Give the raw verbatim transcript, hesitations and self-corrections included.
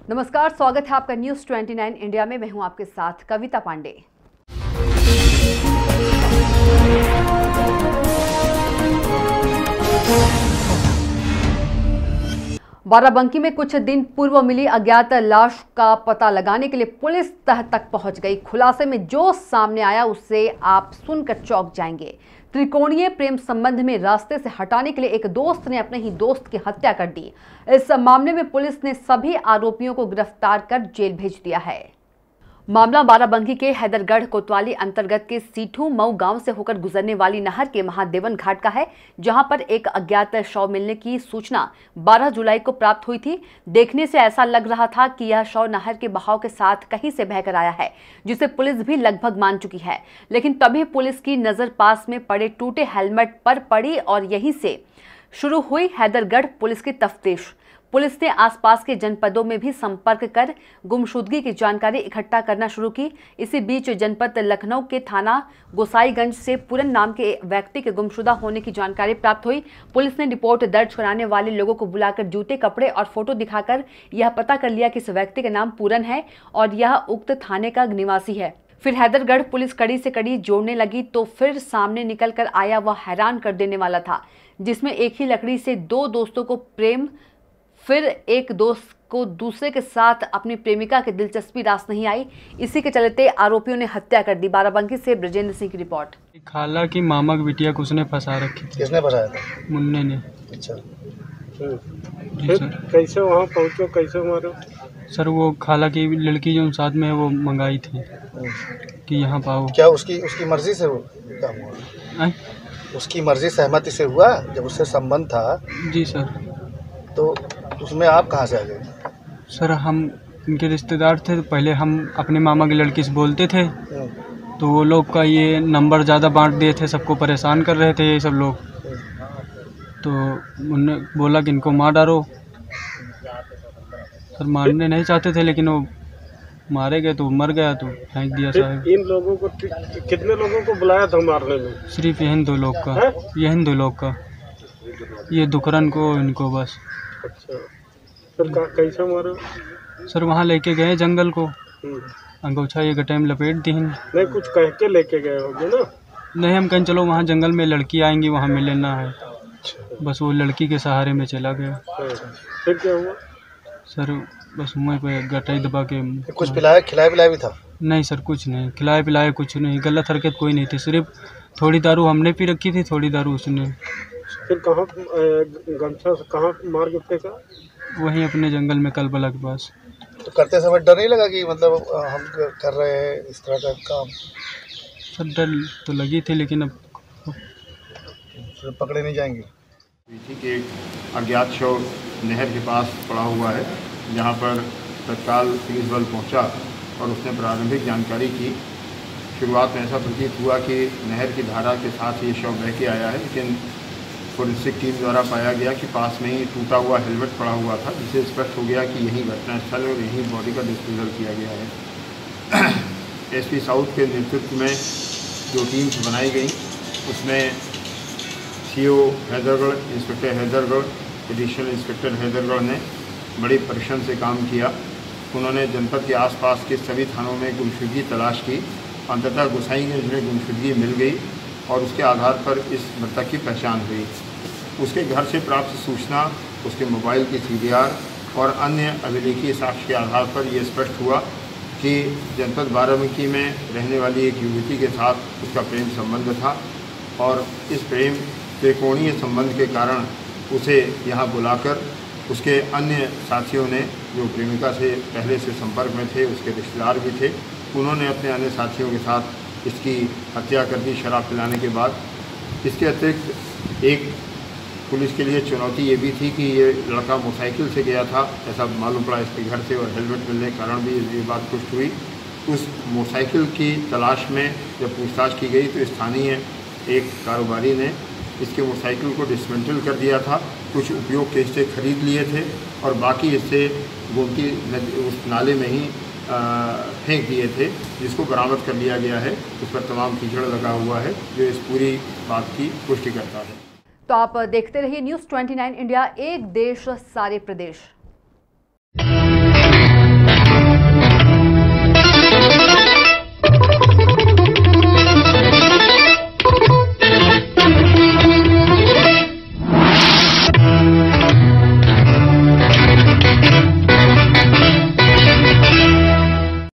नमस्कार, स्वागत है आपका न्यूज़ उनतीस इंडिया में। मैं हूं आपके साथ कविता पांडे। बाराबंकी में कुछ दिन पूर्व मिली अज्ञात लाश का पता लगाने के लिए पुलिस तह तक पहुंच गई। खुलासे में जो सामने आया उससे आप सुनकर चौंक जाएंगे। त्रिकोणीय प्रेम संबंध में रास्ते से हटाने के लिए एक दोस्त ने अपने ही दोस्त की हत्या कर दी। इस मामले में पुलिस ने सभी आरोपियों को गिरफ्तार कर जेल भेज दिया है। मामला बाराबंकी के हैदरगढ़ कोतवाली अंतर्गत के सीठू मऊ गांव से होकर गुजरने वाली नहर के महादेवन घाट का है, जहां पर एक अज्ञात शव मिलने की सूचना बारह जुलाई को प्राप्त हुई थी। देखने से ऐसा लग रहा था कि यह शव नहर के बहाव के साथ कहीं से बहकर आया है, जिसे पुलिस भी लगभग मान चुकी है। लेकिन तभी पुलिस की नजर पास में पड़े टूटे हेलमेट पर पड़ी और यहीं से शुरू हुई हैदरगढ़ पुलिस की तफ्तीश। पुलिस ने आसपास के जनपदों में भी संपर्क कर गुमशुदगी की जानकारी इकट्ठा करना शुरू की। इसी बीच जनपद लखनऊ के थाना गोसाईगंज से पूरन नाम के व्यक्ति के गुमशुदा होने की जानकारी प्राप्त हुई। पुलिस ने रिपोर्ट दर्ज कराने वाले लोगों को बुलाकर जूते, कपड़े और फोटो दिखाकर यह पता कर लिया कि इस व्यक्ति का नाम पूरन है और यह उक्त थाने का निवासी है। फिर हैदरगढ़ पुलिस कड़ी से कड़ी जोड़ने लगी तो फिर सामने निकल कर आया वह हैरान कर देने वाला था, जिसमें एक ही लकड़ी से दो दोस्तों को प्रेम, फिर एक दोस्त को दूसरे के साथ अपनी प्रेमिका की दिलचस्पी रास नहीं आई। इसी के चलते आरोपियों ने हत्या कर दी। बाराबंकी से ब्रजेंद्र सिंह की रिपोर्ट। खाला की मामा की बिटिया को उसने फंसा रखी थी। किसने फंसाया था? मुन्ने ने। अच्छा, जी सर। कैसे वहाँ पहुँचो, कैसे मारो? सर वो खाला की लड़की जो साथ में है वो मंगाई थी कि यहाँ पाओ। क्या उसकी उसकी मर्जी से वो काम हुआ? उसकी मर्जी सहमति से हुआ? जब उससे संबंध था? जी सर। तो उसमें आप कहाँ से आ गए? सर हम इनके रिश्तेदार थे, तो पहले हम अपने मामा की लड़की से बोलते थे, तो वो लोग का ये नंबर ज़्यादा बांट दिए थे, सबको परेशान कर रहे थे ये सब लोग। तो उन्होंने बोला कि इनको मार डालो। सर मारने नहीं चाहते थे, लेकिन वो मारे गए तो मर गया, तो फेंक दिया साहब। इन लोगों को कितने लोगों को बुलाया था मारने में? सिर्फ यही दो लोग का, यही दो लोग का, ये दुखरन को, इनको बस। अच्छा, फिर कैसे मारो? सर वहाँ लेके गए जंगल को, अंगोछा ये गटाइम लपेट दी। नहीं कुछ कह के लेके गए होगे ना? नहीं, हम कहीं चलो वहाँ जंगल में लड़की आएंगी, वहाँ मिल लेना है। बस वो लड़की के सहारे में चला गया। फिर क्या हुआ? सर बस मुँह पे गटाई दबा के। कुछ पिलाया खिलाया पिलाया भी था? नहीं सर, कुछ नहीं खिलाए पिलाए, कुछ नहीं, गलत हरकत कोई नहीं थी। सिर्फ थोड़ी दारू हमने पी रखी थी, थोड़ी दारू उसने। फिर कहाँ गमछा से कहाँ मार के फेंका? वहीं अपने जंगल में कलबला के पास। तो करते समय डर नहीं लगा कि मतलब हम कर रहे हैं इस तरह का काम? सर डर तो लगी थी, लेकिन अब पकड़े नहीं जाएंगे। पीछे के एक अज्ञात शव नहर के पास पड़ा हुआ है, जहां पर तत्काल पुलिस बल पहुंचा और उसने प्रारंभिक जानकारी की। शुरुआत में ऐसा प्रतीत हुआ कि नहर की धारा के साथ ये शव बह के आया है, लेकिन फोरेंसिक टीम द्वारा पाया गया कि पास में ही टूटा हुआ हेलमेट पड़ा हुआ था, जिससे स्पष्ट हो गया कि यही घटनास्थल और यही बॉडी का डिस्पोजल किया गया है। एसपी साउथ के नेतृत्व में जो टीम्स बनाई गई, उसमें CO Haidargarh, inspector Haidargarh, additional inspector Haidargarh ने बड़ी परिश्रम से काम किया। उन्होंने जनपद के आसपास के सभी थानों में गुमशुदगी तलाश की। अंततः गोसाईगंज में गुमशुदगी मिल गई और उसके आधार पर इस मृतक की पहचान हुई। उसके घर से प्राप्त सूचना, उसके मोबाइल की सी डी आर और अन्य अभिलेखीय साक्ष्य के आधार पर यह स्पष्ट हुआ कि जनपद बाराबंकी में रहने वाली एक युवती के साथ उसका प्रेम संबंध था और इस प्रेम त्रिकोणीय संबंध के कारण उसे यहाँ बुलाकर उसके अन्य साथियों ने, जो प्रेमिका से पहले से संपर्क में थे, उसके रिश्तेदार भी थे, उन्होंने अपने अन्य साथियों के साथ इसकी हत्या कर दी शराब पिलाने के बाद। इसके अतिरिक्त एक पुलिस के लिए चुनौती ये भी थी कि ये लड़का मोटरसाइकिल से गया था, ऐसा मालूम पड़ा इसके घर से, और हेलमेट मिलने के कारण भी ये बात पुष्ट हुई। उस मोटरसाइकिल की तलाश में जब पूछताछ की गई तो स्थानीय एक कारोबारी ने इसके मोटरसाइकिल को डिसमेंटल कर दिया था, कुछ उपयोग के हिस्से खरीद लिए थे और बाकी हिस्से गोमती उस नाले में ही फेंक दिए थे, जिसको बरामद कर लिया गया है। उस पर तमाम कीचड़ लगा हुआ है, जो इस पूरी बात की पुष्टि करता है। तो आप देखते रहिए न्यूज़ उनतीस इंडिया, एक देश सारे प्रदेश।